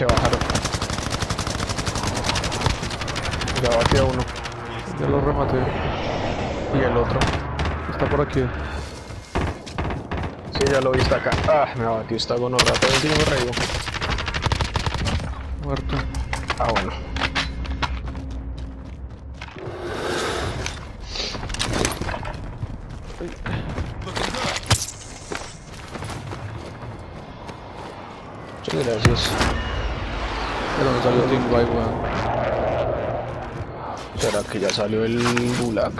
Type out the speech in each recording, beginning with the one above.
Se bajaron. Ya batió a uno. Ya lo rematé. Y el otro. Está por aquí. Sí, ya lo vi, está acá. Ah, me abatió esta gonorra. Todo el tiempo reído. Muerto. Ah, bueno. Muchas gracias. Pero me salió Team White, weón. ¿Será que ya salió el gulag?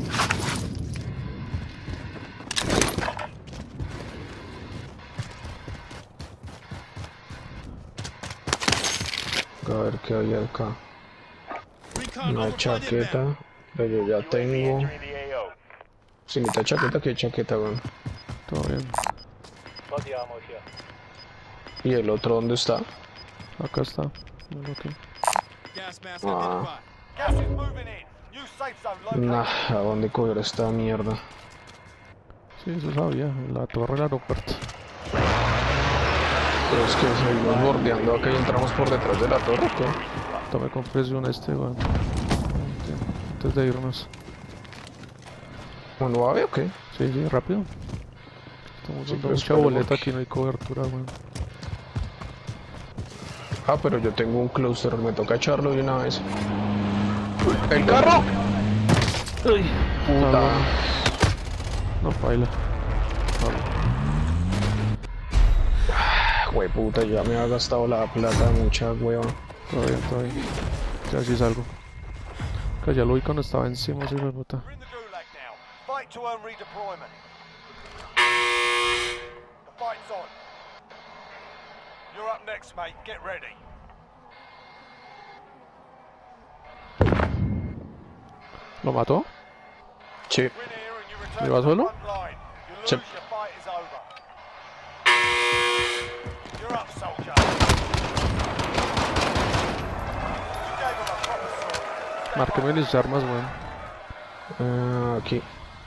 A ver qué hay acá. Una chaqueta. Pero yo ya tengo. Si necesita chaqueta, ¿qué chaqueta, weón? Todo bien. ¿Y el otro dónde está? Acá está. Míralo aquí. Ah. Nah, ¿a dónde coger esta mierda? Sí, eso sabía. En la torre del aeropuerto. Pero es que seguimos bordeando acá y entramos por detrás de la torre, ¿qué? Tome compresión weón. Antes de irnos. ¿Bueno, va a ver o qué? Sí, sí, rápido. Estamos Sí, dando pero mucha esperemos. boleta, aquí no hay cobertura, weón. Ah, pero yo tengo un cluster, me toca echarlo de una vez. ¡El carro! ¡Uy! Puta. No, baila. Puta, ya me ha gastado la plata mucha, weón. Todo bien, todo bien. Ya sí salgo. Que ya lo vi cuando estaba encima, ese hijo de puta. ¿Lo mató? Sí. ¿Lleva solo? Sí. Márqueme mis armas, weón. Aquí.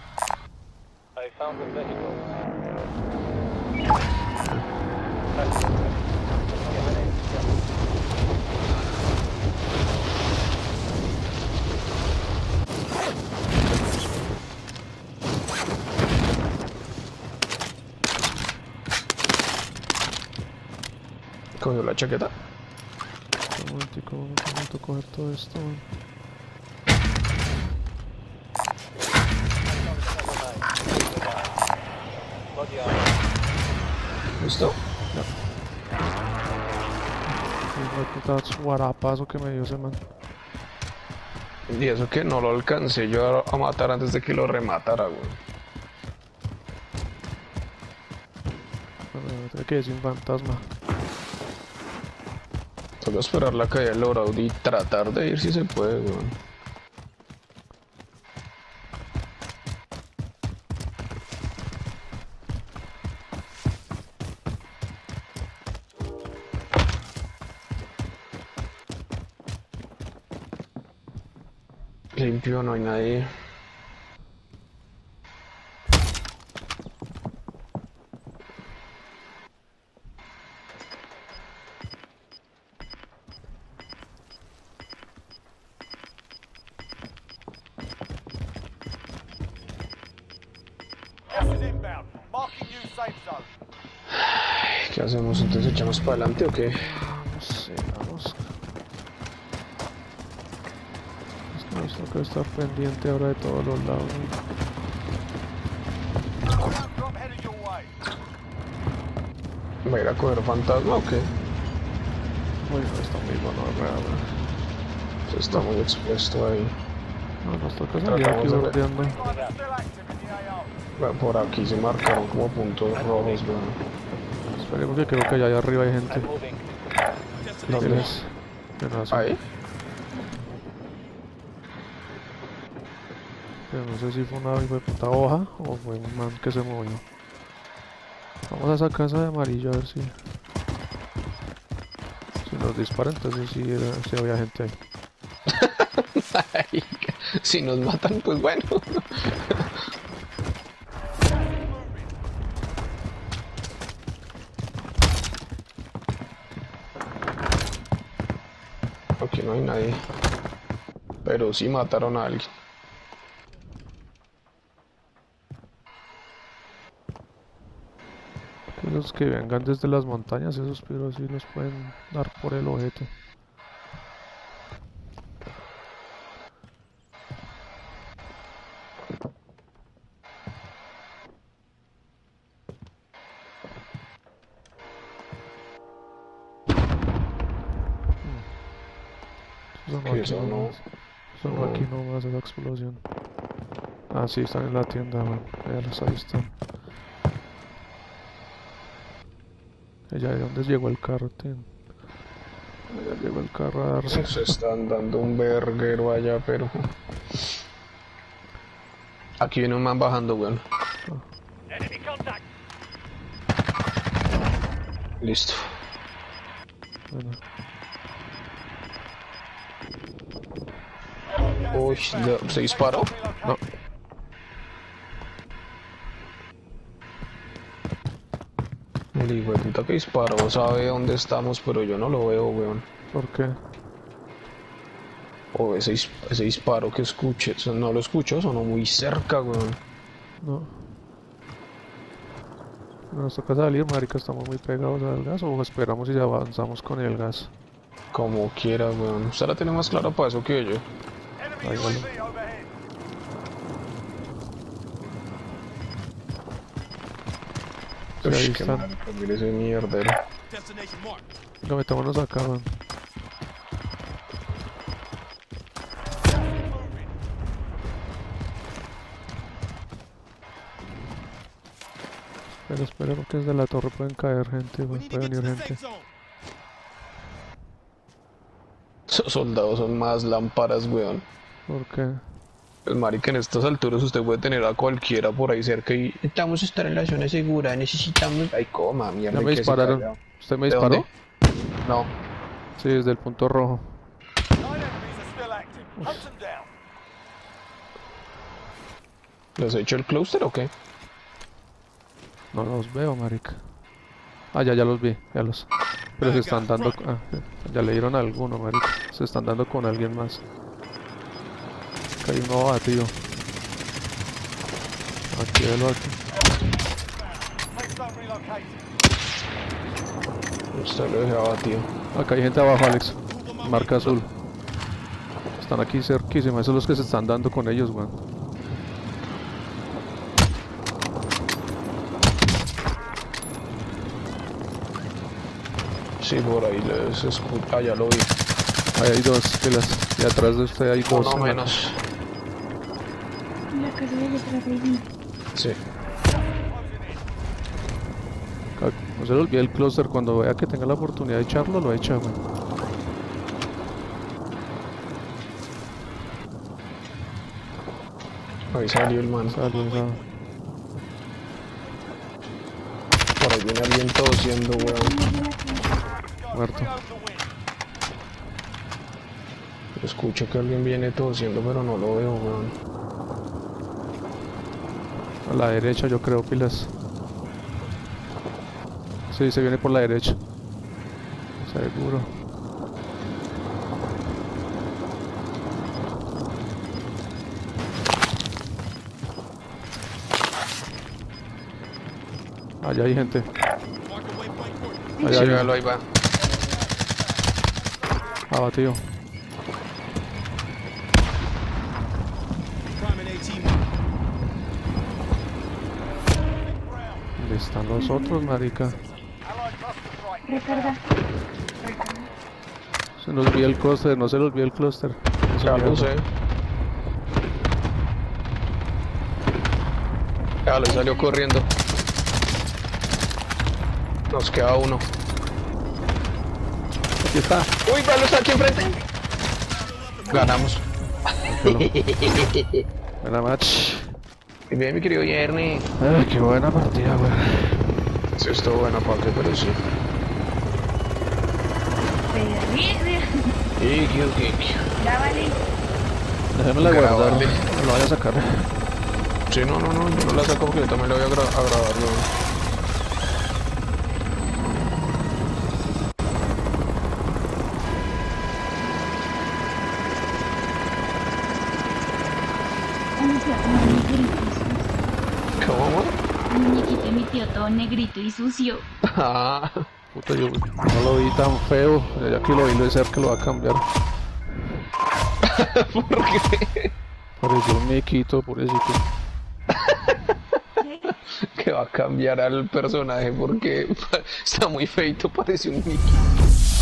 ¿Cogió la chaqueta? Un momentico, necesito coger todo esto, weón. ¿Listo? Hijo de puta guarapazo que me dio ese man. Y eso que no lo alcancé yo a matar antes de que lo rematara, güey. Bueno, tengo que ir sin fantasma. Toca esperar la caída del Lord y tratar de ir si se puede, güey. Limpio, no hay nadie. ¿Qué hacemos? ¿Entonces echamos para adelante o qué? No sé, vamos. Es que nos toca estar pendiente ahora de todos los lados, ¿no? ¿Va a ir a coger fantasma o qué? Uy, no está muy bueno, weón. Se está muy expuesto ahí. No, nos toca salir aquí Tratamos de ver. bordeando. Bueno, por aquí se marcaron como puntos rojos, weón. Esperemos que creo que allá arriba hay gente. ¿Dónde? ¿Tienes? ¿Ahí? Pero no sé si fue una hijo de puta hoja o fue un man que se movió. Vamos a esa casa de amarillo a ver si nos disparan, entonces sí, sí había gente ahí. Ay, si nos matan, pues bueno. no hay nadie. Pero sí mataron a alguien. Los que vengan desde las montañas, esos piros sí los pueden dar por el ojete. Que eso no. Sonó aquí nomás esa explosión. Ah, sí, están en la tienda, bueno. Véalos, ahí están. Ella, ¿de dónde llegó el carro, tío? Ya llegó el carro a darse. Se están dando un verguero allá, pero... Aquí viene un man bajando, weón. Listo. Bueno. Uy, ¿se disparó? No. El hijo de puta que disparó sabe dónde estamos, pero yo no lo veo, weón. ¿Por qué? O ese disparo que escuché, no lo escucho, sonó muy cerca, weón. No. Nos toca salir, marica, estamos muy pegados al gas o esperamos y ya avanzamos con el gas. Como quiera, weón. Usted la tiene más clara para eso que yo. Ahí vale. Sí, ahí Qué están. marica, mire ese mierdero. Venga, metámonos acá, man. Espera, porque desde la torre pueden caer gente, puede venir gente. Esos soldados son más lámparas, weón. ¿Por qué? Pues marica, en estas alturas usted puede tener a cualquiera por ahí cerca y necesitamos estar en la zona segura, necesitamos... Ay, coma, mierda. Ya me dispararon. ¿Usted me ¿De disparó? dónde? No. Sí, desde el punto rojo. ¿Les he hecho el clúster o qué? No los veo, marica. Ah, ya los vi, ya los... Pero se están dando... Ah, ya le dieron a alguno, marica. Se están dando con alguien más. Acá hay uno abatido. Aquí, velo aquí. Usted lo dejé abatido. Acá hay gente abajo, Alex. Marca azul. Están aquí cerquísima. Esos son los que se están dando con ellos, weón. Sí, por ahí les escucho. Ah, ya lo vi. Ahí hay dos filas. Y atrás de usted hay dos. Uno menos. La casa de detrás de ahí. Sí. No se le olvide el clúster. Cuando vea que tenga la oportunidad de echarlo, lo echa, weón. Ahí salió el man. Salió esa... Por ahí viene alguien tosiendo, weón. Muerto. Escucho que alguien viene tosiendo, pero no lo veo, weón. A la derecha, yo creo, pilas. Sí, se viene por la derecha. Seguro. Allá hay gente. Allá Sí, hay véalo, ahí va. abatido. ¿Dónde están los otros, marica? Recarga. Se nos olvida el clúster, no se le olvida el clúster. Ya lo sé. Ya le salió corriendo. Nos queda uno. Aquí está. Uy, Pablo está aquí enfrente. Ganamos. Buena match. Bien, mi querido Yerny. Ay, qué buena partida, güey. Sí, estuvo buena parte, pero sí. Ya vale. Déjamela guardar. Grabarle. No lo vaya a sacar. Sí, no, yo no la saco porque yo también la voy a grabar, ¿no? vio todo negrito y sucio. Ah, Puta, yo no lo vi tan feo. Ya que lo vi, lo de cerca lo va a cambiar. ¿por qué? Pareció un miquito, pobrecito. Que va a cambiar al personaje porque está muy feito, parece un Mickey.